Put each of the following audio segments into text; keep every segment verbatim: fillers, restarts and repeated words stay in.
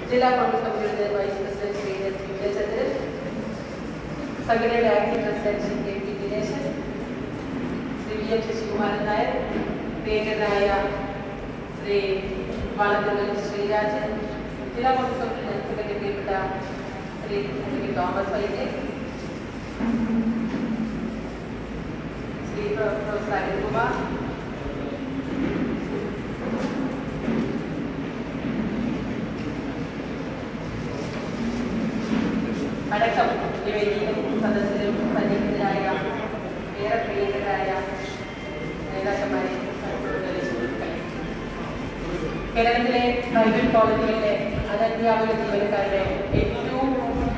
ജില്ലാ കോൺഗ്രസ് കമ്മിറ്റിയുടെ vice president Shri S Vijayachandran, സംഘടനയുടെ acting president Shri K P Dineshan, Shri V M Sasikumaran Nair, പ്രിയങ്കരനായ ശ്രീ വാളത്തുങ്കൽ ശ്രീരാജൻ, ജില്ലാ കോൺഗ്രസ് കമ്മിറ്റി ജനറൽ സെക്രട്ടറി പ്രിയപ്പെട്ട ശ്രീ തോമസ് വൈദ്യ, ശ്രീ പ്രൊഫസർ അരുൺകുമാർ, അടക്കം ഈ വേദിയിലും സദസ്സിലും സന്നിഹിതരായ ഏറെ പ്രിയങ്കരായ നേതാക്കന്മാരെ കേരളത്തിലെ പ്രൈവറ്റ് കോളേജുകളിലെ അനധ്യാപക ജീവനക്കാരുടെ ഏറ്റവും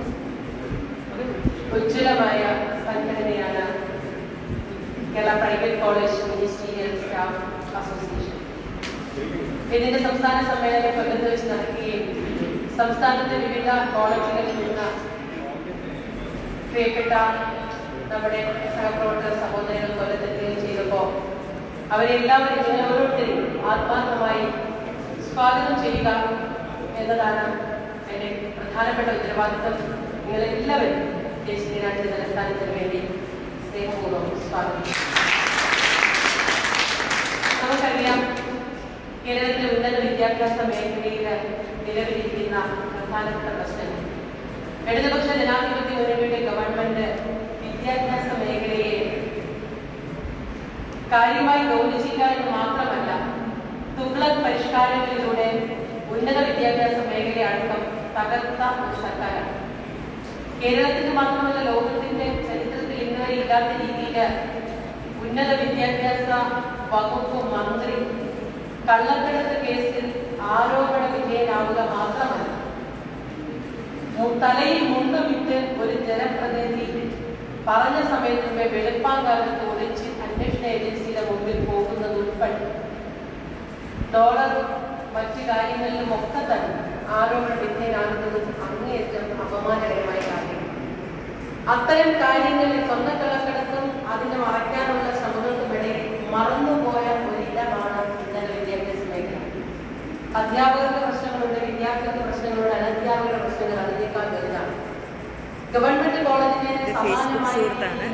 ഉജ്ജ്വലമായ സംഘടനയാണ് Kerala private college ministerial staff association. ഇതിന്റെ സംസ്ഥാന സമ്മേളനം കൊല്ലത്ത് വെച്ച് നടക്കുകയും സംസ്ഥാനത്തെ വിവിധ കോളേജുകളിൽ നിന്ന് പ്രിയപ്പെട്ട നമ്മുടെ സഹപ്രവർത്തക സഹോദരങ്ങൾ കൊല്ലത്തെത്തുകയും ചെയ്തപ്പോൾ അവരെല്ലാവരും ഇങ്ങനെ ഓരോരുത്തരും ആത്മാർത്ഥമായി സ്വാഗതം ചെയ്യുക എന്നതാണ് എൻ്റെ പ്രധാനപ്പെട്ട ഉത്തരവാദിത്വം. നിങ്ങളെല്ലാവരും ദേശീയ ദിനാചരണ തലസ്ഥാനത്തിന് വേണ്ടി സ്നേഹപൂർവ്വം സ്വാഗതം. നമുക്കറിയാം, കേരളത്തിലെ ഉന്നത വിദ്യാഭ്യാസ മേഖലയിൽ നിലവിലിരിക്കുന്ന പ്രധാനപ്പെട്ട പ്രശ്നങ്ങൾ. ഇടതുപക്ഷ ജനാധിപത്യ മുന്നണിയുടെ ഗവൺമെന്റ് വിദ്യാഭ്യാസ മേഖലയെ കാര്യമായി ഗൗനിച്ചില്ല എന്ന് മാത്രമല്ല, തുഗ്ലക് പരിഷ്കാരങ്ങളിലൂടെ ഉന്നത വിദ്യാഭ്യാസ മേഖല അടക്കം തകർത്ത ഒരു സർക്കാരാണ്. കേരളത്തിന് മാത്രമല്ല, ലോകത്തിന്റെ ചരിത്രത്തിൽ ഇന്നുവരെ ഇല്ലാത്ത രീതിയിൽ ഉന്നത വിദ്യാഭ്യാസ വകുപ്പ് മന്ത്രി കള്ളക്കടത്ത് കേസിൽ ആരോപണ വിധേയനാവുക മാത്രമല്ല, തലയിൽ മുണ്ടുമിട്ട് ഒരു ജനപ്രതിനിധി പറഞ്ഞ സമയത്ത് മുമ്പേ വെളുപ്പാങ്കാലത്ത് ഒളിച്ച് അന്വേഷണ ഏജൻസിയുടെ മുമ്പിൽ പോകുന്നത് ഉൾപ്പെടെ ഡോളർ മറ്റു കാര്യങ്ങളിലും ഒക്കെ തന്നെ ആരോപണ വിധേയനാകുന്നത് അങ്ങേയറ്റം അപമാനകരമായ കാര്യമാണ്. അത്തരം കാര്യങ്ങളിൽ സ്വർണ്ണക്കള്ളക്കടത്തും അതിനെ മറയ്ക്കാനുള്ള ശ്രമങ്ങൾക്കുമിടയിൽ മറന്നുപോയ ഒരിടമാണ് ഉന്നത വിദ്യാഭ്യാസ മേഖല. അധ്യാപകരുടെ പ്രശ്നങ്ങളുണ്ട്, വിദ്യാർത്ഥികളുടെ പ്രശ്നങ്ങളുണ്ട്, അനധ്യാപകരുടെ പ്രശ്നങ്ങൾ അതിനേക്കാൾ വലുതാണ്. ഗവൺമെന്റ് കോളേജിനെ സമാനമായ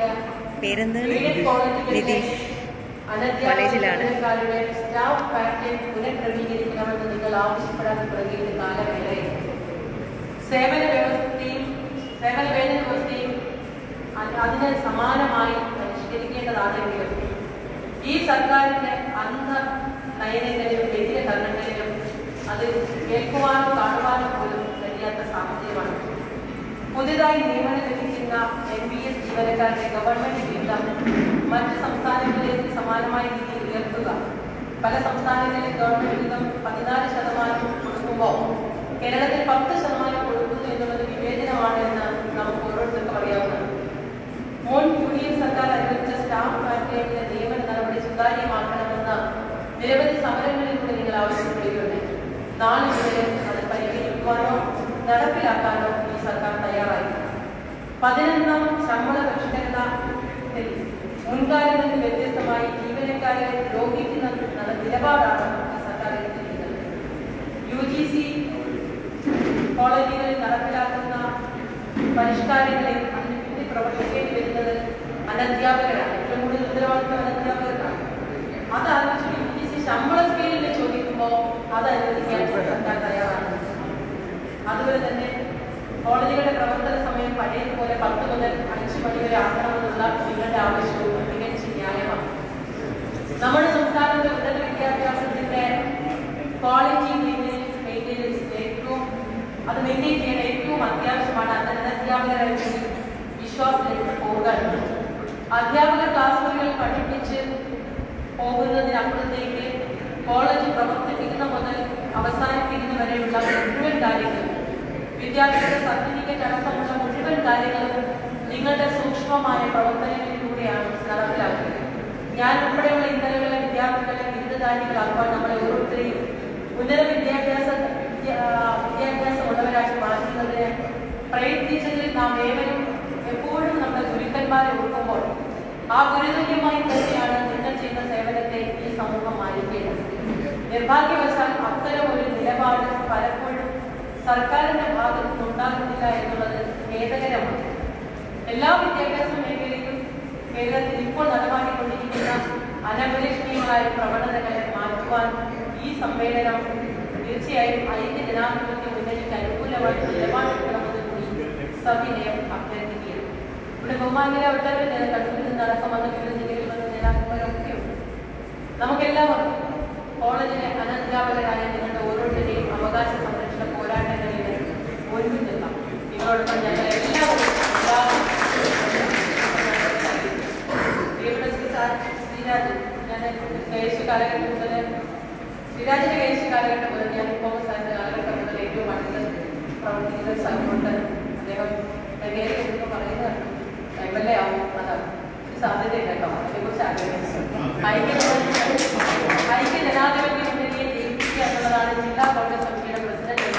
അനധ്യാപകരുടെ സ്റ്റാഫ് പാറ്റേൺ പുനഃക്രമീകരിക്കണമെന്ന് നിങ്ങൾ ആവശ്യപ്പെടാൻ തുടങ്ങിയിട്ട് കാലവേളയിൽ സേവന വ്യവസ്ഥയും സേവന വേതന വ്യവസ്ഥയും അതിന് സമാനമായി പരിഷ്കരിക്കേണ്ടതാണെങ്കിലും ഈ സർക്കാരിന്റെ അന്ധ നയനങ്ങളിലും വ്യതിര കർണങ്ങളിലും അത് കേൾക്കുവാനോ കാണുവാനോ പോലും കഴിയാത്ത സാഹചര്യമാണ്. പുതിയതായി നിയമനം ലഭിക്കുന്ന എം ബി എസ് ജീവനക്കാരുടെ ഗവൺമെന്റ് വിഹിതം മറ്റ് സംസ്ഥാനങ്ങളിലേക്ക് സമാനമായ രീതിയിൽ ഉയർത്തുക. പല സംസ്ഥാനങ്ങളിലെ ഗവൺമെന്റ് വിഹിതം പതിനാല് ശതമാനം കൊടുക്കുമ്പോൾ കേരളത്തിൽ പത്ത് ശതമാനം കൊടുക്കുന്നു എന്നുള്ളത് വിവേചനമാണ് എന്ന് നമുക്ക് ഓരോരുത്തർക്കും അറിയാവുന്നതാണ്. മുൻ യു ഡി എഫ് സർക്കാർ അനുവദിച്ച സ്റ്റാഫ് പാറ്റേണിലെ നിയമന നടപടി സുതാര്യമാക്കണമെന്ന് നിരവധി സമരങ്ങളിലൂടെ നിങ്ങൾ ആവശ്യപ്പെടുകയുണ്ട്. നാല് മുതൽ അത് പരിഹരിക്കുവാനോ നടപ്പിലാക്കാനോ ഈ സർക്കാർ തയ്യാറായി. പതിനൊന്നാം ശമ്പള പരിഷ്കരണത്തിൽ മുൻകാലങ്ങളിൽ നിന്ന് വ്യത്യസ്തമായി ജീവനക്കാരെ ദ്രോഹിക്കുന്ന നിലപാടാണ് ഈ സർക്കാർ എടുത്തിരിക്കുന്നത്. യു ജി സി കോളേജുകളിൽ നടപ്പിലാക്കുന്ന പരിഷ്കാരങ്ങളിൽ അതിന് പിന്നിൽ പ്രവർത്തിക്കേണ്ടി വരുന്നത് അനധ്യാപകരാണ്. ഏറ്റവും കൂടുതൽ ഉത്തരവാദിത്വം അനധ്യാപകർക്കാണ്. അത് ആലോചിച്ച് യു ജി സി ശമ്പള സ്കെയിലിൽ ചോദിക്കുമ്പോൾ അത് അനുവദിക്കാൻ സർക്കാർ തയ്യാറാണ്. അതുപോലെ തന്നെ കോളേജുകളുടെ പ്രവർത്തന സമയം പഴയതുപോലെ പത്ത് മുതൽ അഞ്ച് മണി വരെ ആക്കണമെന്നുള്ള നിങ്ങളുടെ ആവശ്യവും തികച്ചും ന്യായമാണ്. നമ്മുടെ സംസ്ഥാനത്തെ ഉന്നത വിദ്യാഭ്യാസത്തിന്റെ ക്വാളിറ്റി മെയിൻ്റെനൻസ് ഏറ്റവും അത് മെയിൻറ്റെയിൻ ചെയ്യാൻ ഏറ്റവും അത്യാവശ്യമാണ്. അനധ്യാപകരായിട്ട് വിശ്വാസത്തിലേക്ക് പോവുക. അധ്യാപകർ ക്ലാസ്സുകളിൽ പഠിപ്പിച്ച് പോകുന്നതിനപ്പുറത്തേക്ക് കോളേജ് പ്രവർത്തിപ്പിക്കുന്ന മുതൽ അവസാനിപ്പിക്കുന്ന വരെയുള്ള മുഴുവൻ കാര്യങ്ങളും വിദ്യാർത്ഥികളുടെ സർട്ടിഫിക്കറ്റ് അടക്കമുള്ള മുഴുവൻ കാര്യങ്ങളും നിങ്ങളുടെ സൂക്ഷ്മമായ പ്രവർത്തനങ്ങളിലൂടെയാണ് നടപ്പിലാക്കുന്നത്. ഞാൻ ഉൾപ്പെടെയുള്ള ഇന്നലകളിലെ വിദ്യാർത്ഥികളെ ബിരുദധാരികളാക്കുവാൻ നമ്മളെ ഓരോരുത്തരെയും ഉന്നത വിദ്യാഭ്യാസ വിദ്യാഭ്യാസമുള്ളവരാക്കി മാറ്റുന്നതിന് പ്രയത്നിച്ചതിൽ നാം ഏവരും എപ്പോഴും നമ്മുടെ ഗുരുക്കന്മാരെ ഓർക്കുമ്പോൾ ആ ഗുരുതുല്യമായി തന്നെയാണ് നിങ്ങൾ ചെയ്യുന്ന സേവനത്തെ ഈ സമൂഹം മാനിക്കേണ്ടത്. നിർഭാഗ്യവശാൽ അത്തരം ഒരു നിലപാട് പലപ്പോഴും സർക്കാരിന്റെ ഭാഗത്ത് നിന്നുണ്ടാകുന്നില്ല എന്നുള്ളത് ഖേദകരമാണ്. എല്ലാ വിദ്യാഭ്യാസ മേഖലയിലും കേരളത്തിൽ ഇപ്പോൾ നടപ്പാക്കിക്കൊണ്ടിരിക്കുന്ന അനഭിലഷണീയമായ പ്രവണതകളെ മാറ്റുവാൻ ഈ സമ്മേളനം തീർച്ചയായും ഐക്യ ജനാധിപത്യ മുന്നണിക്ക് അനുകൂലമായി നിലപാടെടുക്കണമെന്ന് കൂടി സവിനയം അഭ്യർത്ഥിക്കുകയാണ്. ഇവിടെ ബഹുമാന്യരാവട്ടവരെ കണ്ണൂരിൽ നിന്ന് അടക്കം വന്ന വിവിധ ജില്ലകളിൽ വന്ന നേതാക്കന്മാരൊക്കെയുണ്ട്. നമുക്കെല്ലാവർക്കും കോളേജിലെ അനധ്യാപകരായ നിങ്ങളുടെ ഓരോരുത്തരുടെയും അവകാശ സംരക്ഷണ പോരാട്ടങ്ങളിൽ ഒരുമിച്ചെത്താം. നിങ്ങളോടൊപ്പം ഞങ്ങൾ എല്ലാവരും ശ്രീരാജ് ഞാൻ കൈശ കാലഘട്ടം മുതൽ ശ്രീരാജിന്റെ കൈശ കാലഘട്ടം മുതൽ ഞാൻ ഇപ്പോൾ സാറിന്റെ കാലഘട്ടം മുതൽ ഏറ്റവും അടുത്ത് പ്രവർത്തിക്കുന്ന സ്ഥലമുണ്ട്. അദ്ദേഹം നേരെ എന്തൊക്കെ പറയുന്നതാണ് എം എൽ എ ആവും. അതാണ് ഒരു സാധ്യതയില്ല കേട്ടോ. അതേക്കുറിച്ച് ആഗ്രഹിച്ചു ഐക്യ ജനാധിപത്യ മുന്നണിയെ ജയിപ്പിക്കുക എന്നുള്ളതാണ് ജില്ലാ കോൺഗ്രസ് കമ്മിറ്റിയുടെ പ്രസിഡന്റ്.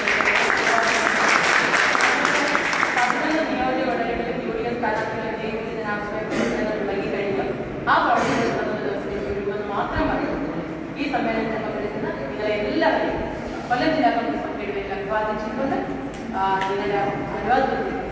പതിനൊന്ന് നിയോജക മണ്ഡലങ്ങളിൽ യു ഡി എഫ് സ്ഥാനാർത്ഥികളെ ജയിപ്പിക്കുന്നതിനാവശ്യമായ പ്രവർത്തനങ്ങൾ നൽകി കഴിഞ്ഞു. ആ പ്രവർത്തനങ്ങൾ പതിനൊന്ന് ദിവസത്തേക്ക് വരുമെന്ന് മാത്രം പറയുന്നു. ഈ സമ്മേളനത്തിൽ പങ്കെടുക്കുന്ന നിങ്ങളെ എല്ലാവരെയും കൊല്ലം ജില്ലാ കോൺഗ്രസ് കമ്മിറ്റിയുടെ പേരിൽ അഭിവാദിച്ചുകൊണ്ട് ഇതിനെ അനുവാദം